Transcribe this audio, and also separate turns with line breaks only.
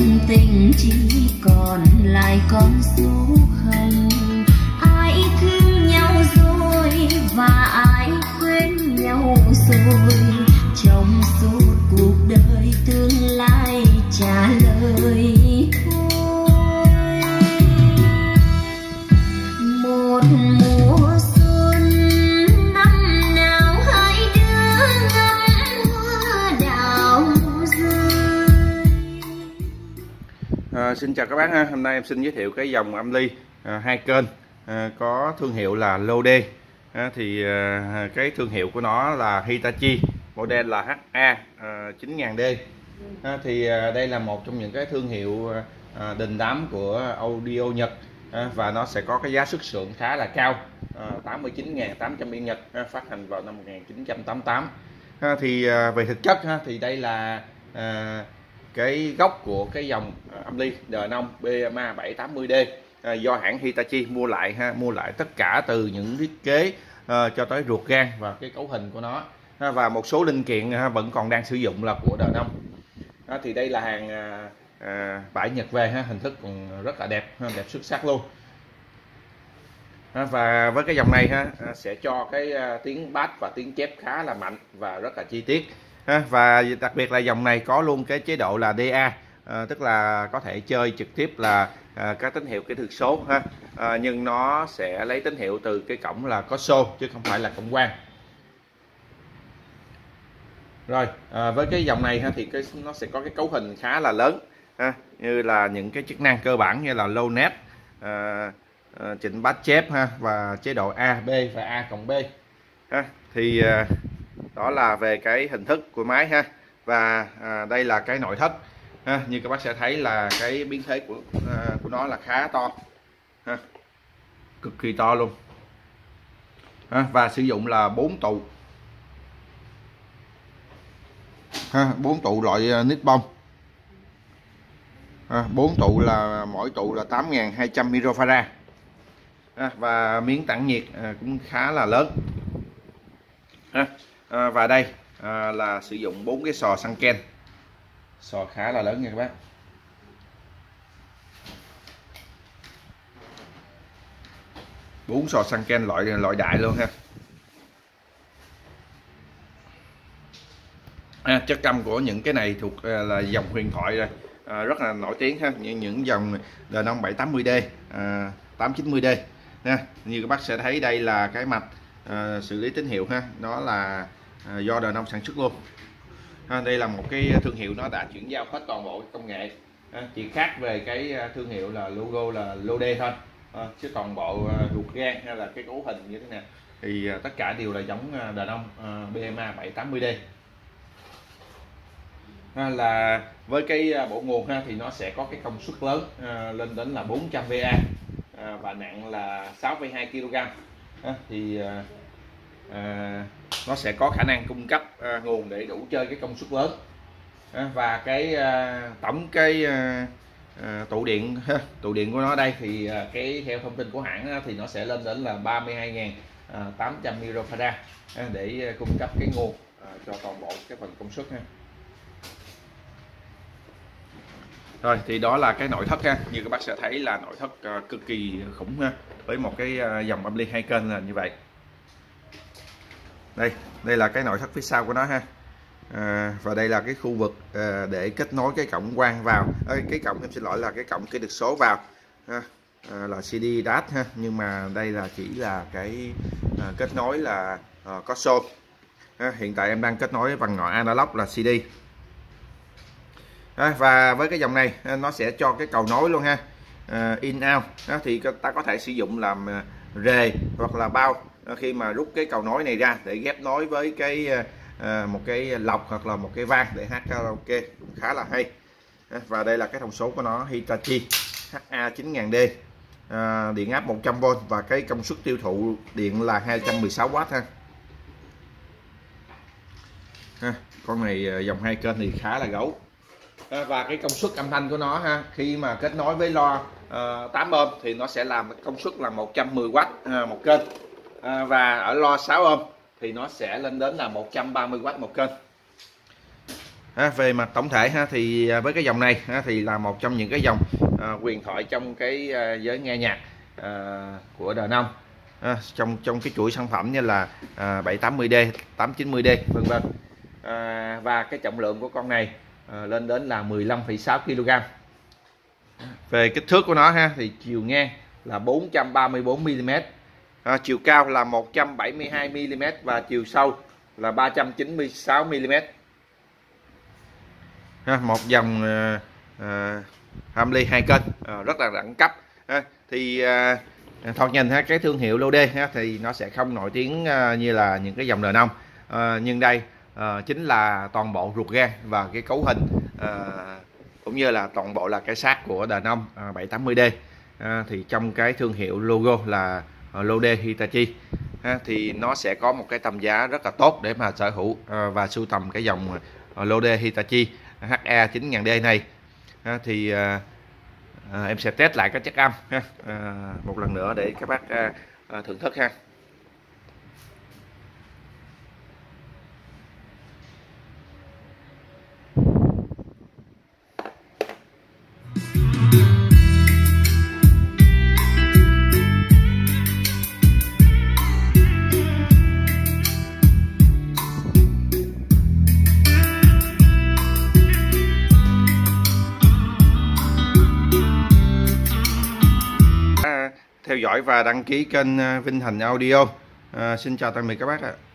ân tình chỉ còn lại con số không. Ai thương nhau rồi và ai quên nhau rồi, trong suốt cuộc đời tương lai trả lời thôi. Một mùa xuân năm nào hai đứa ngắm hoa đào rơi.
Xin chào các bác ha. Hôm nay em xin giới thiệu cái dòng âm ly hai kênh có thương hiệu là Lode. Thì cái thương hiệu của nó là Hitachi, model là HA 9000D. Thì đây là một trong những cái thương hiệu đình đám của audio Nhật, và nó sẽ có cái giá xuất xưởng khá là cao, 89.800 Yên Nhật, phát hành vào năm 1988. Thì về thực chất thì đây là cái gốc của cái dòng âm ly Denon BMA 780D, do hãng Hitachi mua lại tất cả từ những thiết kế cho tới ruột gan và cái cấu hình của nó, và một số linh kiện vẫn còn đang sử dụng là của Denon. Thì đây là hàng bãi Nhật về, hình thức còn rất là đẹp, đẹp xuất sắc luôn. Và với cái dòng này sẽ cho cái tiếng bass và tiếng chép khá là mạnh và rất là chi tiết. Và đặc biệt là dòng này có luôn cái chế độ là DA, tức là có thể chơi trực tiếp là các tín hiệu kỹ thuật số nhưng nó sẽ lấy tín hiệu từ cái cổng là có số chứ không phải là cổng quang. Rồi với cái dòng này thì nó sẽ có cái cấu hình khá là lớn, như là những cái chức năng cơ bản như là low net, chỉnh bass chép và chế độ A, B và A cộng B. Thì đó là về cái hình thức của máy và đây là cái nội thất. Như các bác sẽ thấy là cái biến thế của nó là khá to, cực kỳ to luôn, và sử dụng là 4 tụ, 4 tụ loại Nippon, 4 tụ là mỗi tụ là 8.200 microfarad, và miếng tản nhiệt cũng khá là lớn. Và đây là sử dụng 4 cái sò Sanken, sò khá là lớn nha các bác. Bốn sò Sanken loại đại luôn ha. Chất âm của những cái này thuộc là dòng huyền thoại rồi, rất là nổi tiếng như những dòng Denon 780D, 890D nha. Như các bác sẽ thấy đây là cái mạch xử lý tín hiệu nó là do Denon sản xuất luôn. Đây là một cái thương hiệu nó đã chuyển giao hết toàn bộ công nghệ, chỉ khác về cái thương hiệu là logo là Lode thôi, chứ toàn bộ ruột gan hay là cái cấu hình như thế nào thì tất cả đều là giống Denon BMA 780D. Là với cái bộ nguồn thì nó sẽ có cái công suất lớn, lên đến là 400 VA, và nặng là 6,2 kg. Thì nó sẽ có khả năng cung cấp nguồn để đủ chơi cái công suất lớn, và cái tổng cái tụ điện của nó đây thì cái theo thông tin của hãng thì nó sẽ lên đến là 32.800 microfarad để cung cấp cái nguồn cho toàn bộ cái phần công suất Rồi thì đó là cái nội thất như các bác sẽ thấy là nội thất cực kỳ khủng với một cái dòng âm ly hai kênh là như vậy. Đây là cái nội thất phía sau của nó và đây là cái khu vực để kết nối cái cổng quang vào, cái cổng em xin lỗi là cái cổng kỹ thuật số vào, là CD DAT nhưng mà đây là chỉ là cái kết nối là có số. Hiện tại em đang kết nối bằng ngọn analog là CD. Và với cái dòng này nó sẽ cho cái cầu nối luôn in out, thì ta có thể sử dụng làm rề hoặc là bao khi mà rút cái cầu nối này ra để ghép nối với cái một cái lọc hoặc là một cái van để hát karaoke, khá là hay. Và đây là cái thông số của nó, Hitachi HA 9000D, điện áp 100V và cái công suất tiêu thụ điện là 216W Con này dòng hai kênh thì khá là gấu. Và cái công suất âm thanh của nó khi mà kết nối với loa 8 ohm thì nó sẽ làm công suất là 110W một kênh, và ở loa 6 ohm thì nó sẽ lên đến là 130W một kênh. Về mặt tổng thể thì với cái dòng này thì là một trong những cái dòng huyền thoại trong cái giới nghe nhạc của D5, trong cái chuỗi sản phẩm như là 780D, 890D vân vân. Và cái trọng lượng của con này lên đến là 15,6 kg. Về kích thước của nó thì chiều ngang là 434 mm, chiều cao là 172 mm và chiều sâu là 396 mm. Một dòng Harmony 2 kênh rất là đẳng cấp. Thì thoạt nhìn cái thương hiệu Lô D thì nó sẽ không nổi tiếng như là những cái dòng D5, nhưng đây chính là toàn bộ ruột gan và cái cấu hình cũng như là toàn bộ là cái xác của D5 780D. Thì trong cái thương hiệu logo là Lô D Hitachi thì nó sẽ có một cái tầm giá rất là tốt để mà sở hữu và sưu tầm cái dòng Lô D Hitachi HE 9000D này. Thì em sẽ test lại cái chất âm một lần nữa để các bác thưởng thức ha. Theo dõi và đăng ký kênh Vinh Thành Audio. Xin chào tạm biệt các bác ạ.